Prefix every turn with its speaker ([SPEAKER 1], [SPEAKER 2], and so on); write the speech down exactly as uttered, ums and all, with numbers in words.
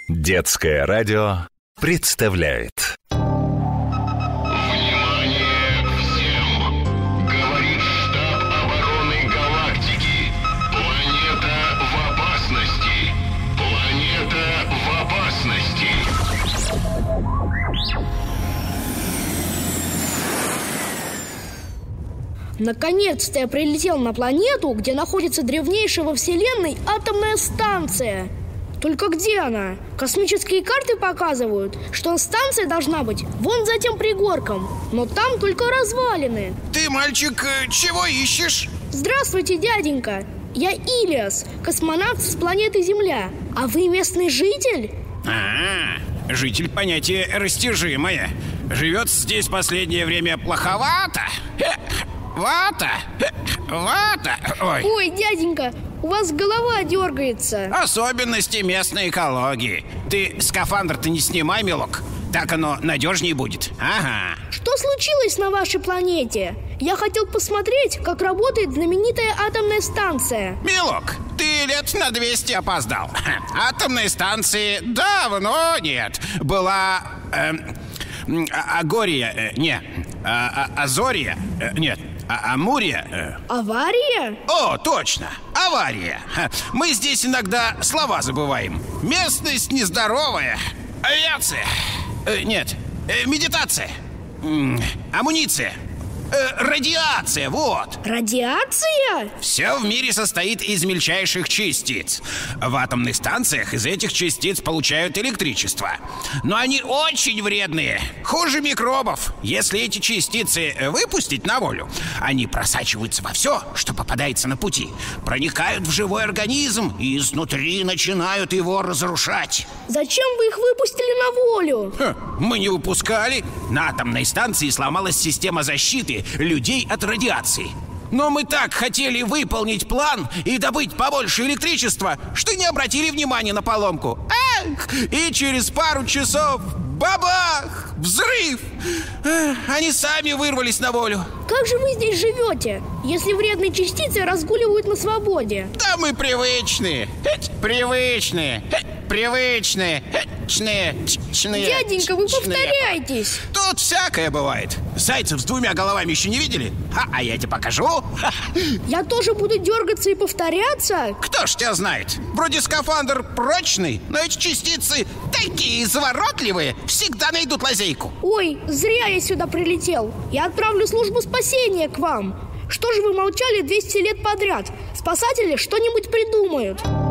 [SPEAKER 1] Детское радио представляет.
[SPEAKER 2] Внимание всем! Говорит штаб обороны галактики. Планета в опасности. Планета в опасности.
[SPEAKER 3] Наконец-то я прилетел на планету, где находится древнейшая во Вселенной атомная станция. Только где она? Космические карты показывают, что станция должна быть вон за тем пригорком, но там только развалины.
[SPEAKER 4] Ты, мальчик, чего ищешь?
[SPEAKER 3] Здравствуйте, дяденька. Я Илиас, космонавт с планеты Земля. А вы местный житель?
[SPEAKER 4] А, житель — понятие растяжимое. Живет здесь последнее время плоховато. Вата, вата. Ой.
[SPEAKER 3] Ой, дяденька, у вас голова дергается.
[SPEAKER 4] Особенности местной экологии. Ты скафандр-то не снимай, милок. Так оно надежнее будет. Ага.
[SPEAKER 3] Что случилось на вашей планете? Я хотел посмотреть, как работает знаменитая атомная станция.
[SPEAKER 4] Милок, ты лет на двести опоздал. Атомной станции давно нет. Была... Э, Агория, э, не, а, а, Азория, э, нет, а, Амурия. э.
[SPEAKER 3] Авария?
[SPEAKER 4] О, точно, авария. Мы здесь иногда слова забываем. Местность нездоровая. Авиация, э, нет, э, медитация, М, амуниция, э, радиация, вот.
[SPEAKER 3] Радиация?
[SPEAKER 4] Все в мире состоит из мельчайших частиц. В атомных станциях из этих частиц получают электричество. Но они очень вредные, хуже микробов. Если эти частицы выпустить на волю, они просачиваются во все, что попадается на пути, проникают в живой организм и изнутри начинают его разрушать.
[SPEAKER 3] Зачем вы их выпустили на волю?
[SPEAKER 4] Ха, мы не выпускали. На атомной станции сломалась система защиты людей от радиации. Но мы так хотели выполнить план и добыть побольше электричества, что не обратили внимания на поломку. Эх! И через пару часов бабах! Взрыв! Эх, они сами вырвались на волю.
[SPEAKER 3] Как же вы здесь живете, если вредные частицы разгуливают на свободе?
[SPEAKER 4] Да мы привычные. Эть, привычные. Эть, привычные. Чные, чные,
[SPEAKER 3] Дяденька, вы
[SPEAKER 4] чные.
[SPEAKER 3] повторяетесь.
[SPEAKER 4] Тут всякое бывает. Зайцев с двумя головами еще не видели? А, а я тебе покажу.
[SPEAKER 3] Я тоже буду дергаться и повторяться?
[SPEAKER 4] Кто ж тебя знает? Вроде скафандр прочный, но эти частицы такие изворотливые, всегда найдут лазейку.
[SPEAKER 3] Ой, зря я сюда прилетел. Я отправлю службу спасения к вам. Что же вы молчали двести лет подряд? Спасатели что-нибудь придумают.